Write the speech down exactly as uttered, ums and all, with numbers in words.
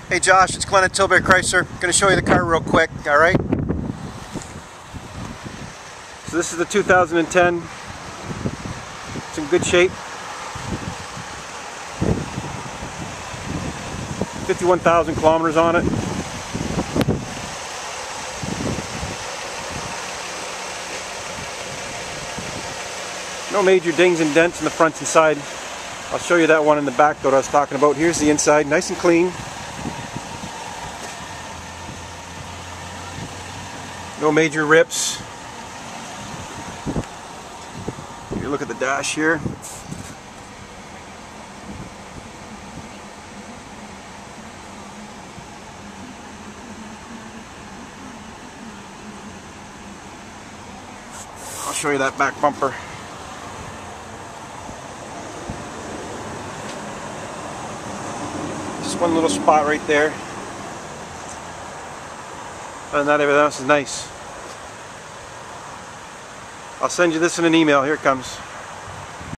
Hey Josh, it's Glenn at Tilbury Chrysler. Going to show you the car real quick, alright? So this is the two thousand ten. It's in good shape. fifty-one thousand kilometers on it. No major dings and dents in the front and side. I'll show you that one in the back though that I was talking about. Here's the inside, nice and clean. No major rips. You look at the dash here. I'll show you that back bumper. Just one little spot right there. Other than that, everything else is nice. I'll send you this in an email. Here it comes.